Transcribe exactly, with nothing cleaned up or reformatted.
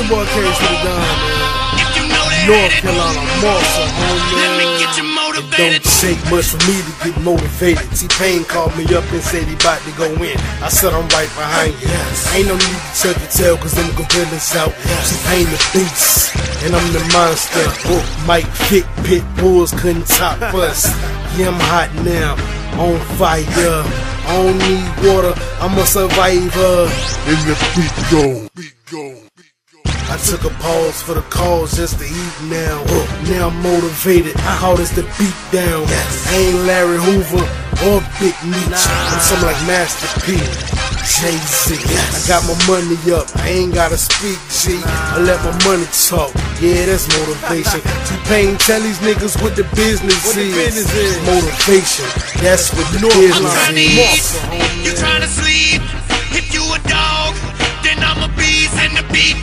boy K to the gun, man. North Carolina, Marshall, homie. It don't take much for me to get motivated. T-Pain called me up and said he about to go in. I said I'm right behind you. Ain't no need to tuck your tail cause them gorillas out. T-Pain the beast, and I'm the monster. Book, Mike, kick, pit bulls couldn't top us. Yeah, I'm hot now, on fire. I don't need water, I'm a survivor. In the beat go, beat go. I took a pause for the cause just to eat now. Now I'm motivated, how does the beat down? I ain't Larry Hoover or Big Meech. I'm something like Master P, Jay-Z. I got my money up, I ain't gotta speak, G. I let my money talk, yeah, that's motivation. T-Pain tell these niggas what the business is. Motivation, that's what the business is. You tryna sleep? If you a dog, then I'm a beast and the beat